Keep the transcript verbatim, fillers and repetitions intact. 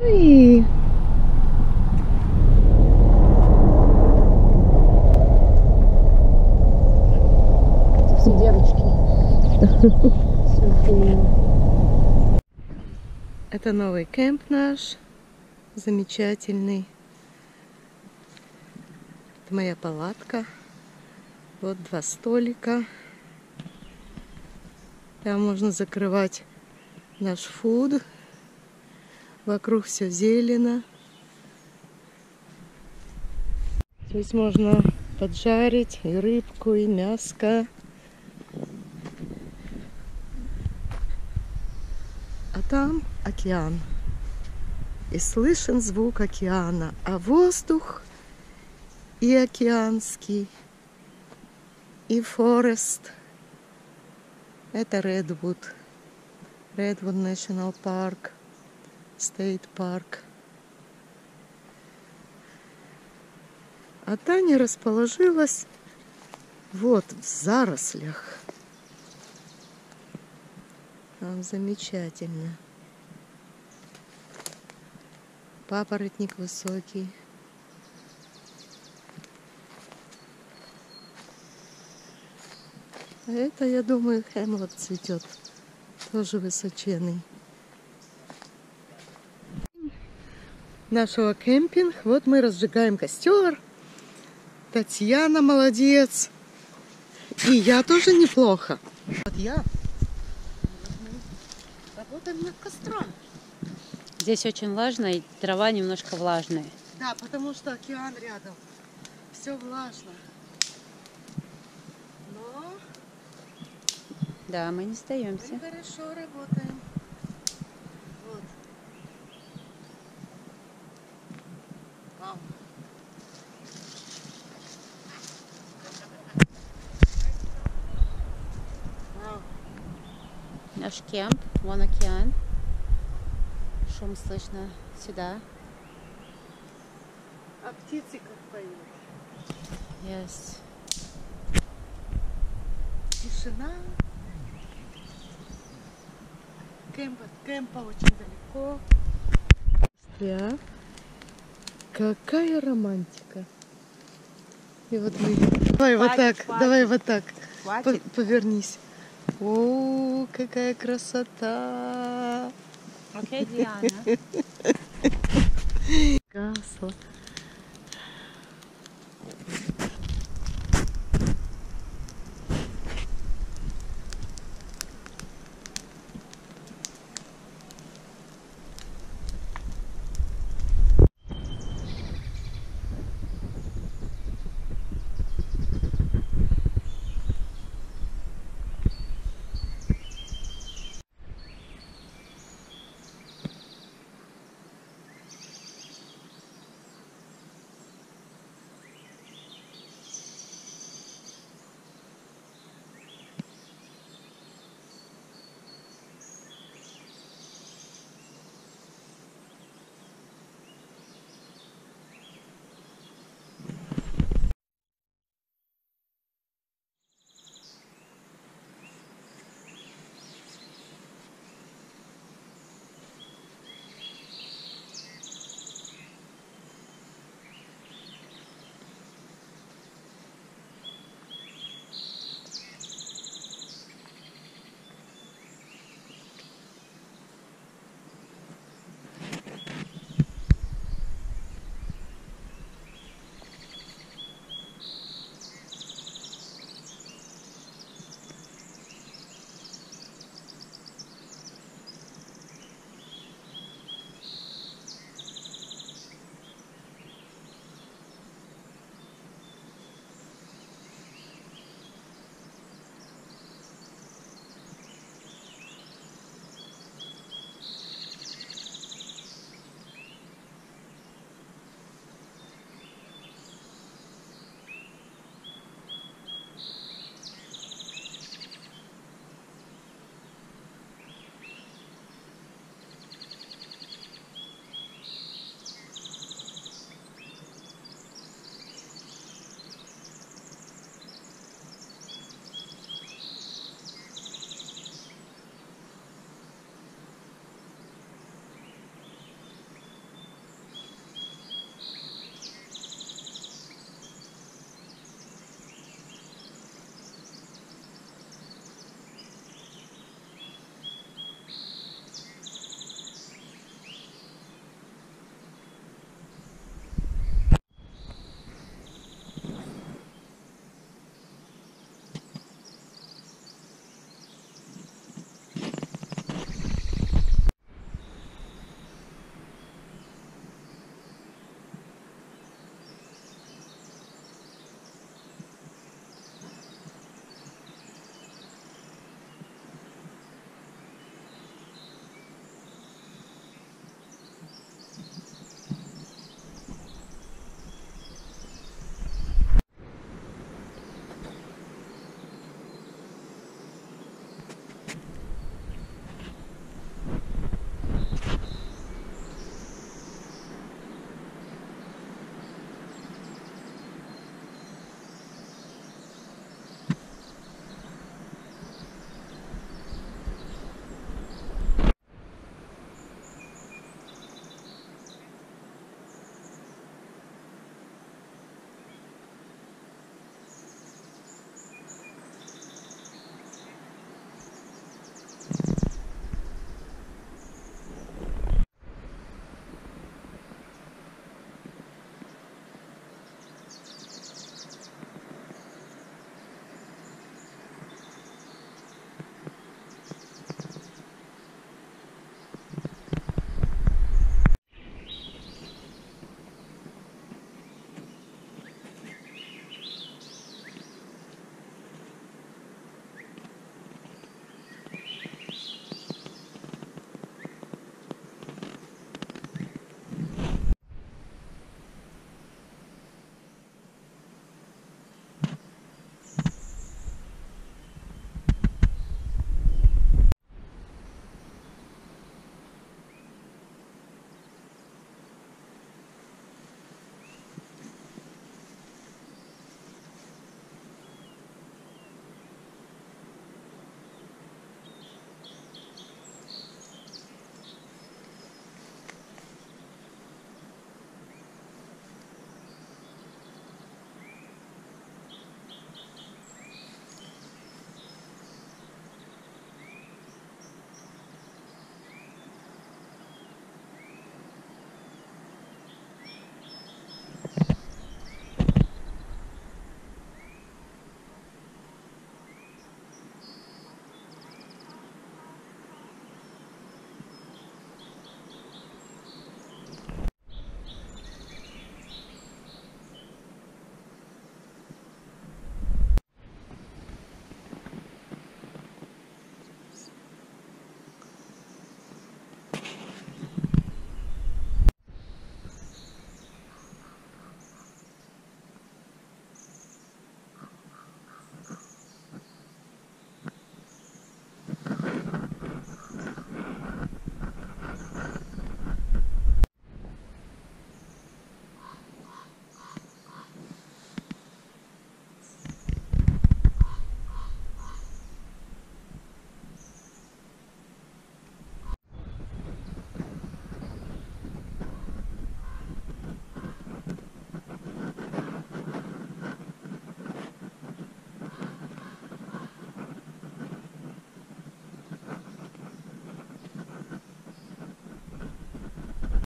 И... Это все девочки. Это новый кемп наш, замечательный. Это моя палатка. Вот два столика. Там можно закрывать наш фуд. Вокруг все зелено. Здесь можно поджарить и рыбку, и мяско. А там океан. И слышен звук океана. А воздух и океанский, и форест. Это Редвуд. Редвуд National Park. State Park. А Таня расположилась вот в зарослях. Там замечательно. Папоротник высокий. А это, я думаю, хемлок цветет. Тоже высоченный. Нашего кемпинг. Вот мы разжигаем костер. Татьяна молодец. И я тоже неплохо. Вот я. Работаем над костром. Здесь очень влажно, и трава немножко влажная. Да, потому что океан рядом. Все влажно. Но да, мы не сдаемся. мы хорошо работаем. Вот. Вау. Вау. Наш кемп, вон океан. Шум слышно сюда. А птицы как поют. Yes. Тишина. Кемп от кемпа очень далеко. Я. Какая романтика. И вот мы... Давай вот так, хватит. давай вот так. Хватит. Повернись. О, какая красота. Окей, Диана.